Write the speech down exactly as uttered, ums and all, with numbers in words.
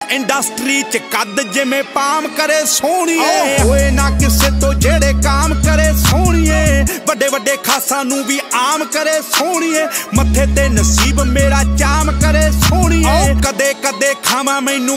industry च कद जिमें पाम करे सोहणीए होए ना किसे तो जेड़े काम करे सोहणीए वड्डे वड्डे खासा नू भी आम करे सोहणीए मथे ते नसीब मेरा चाम करे सोहणीए कदे कदे खावा मैनू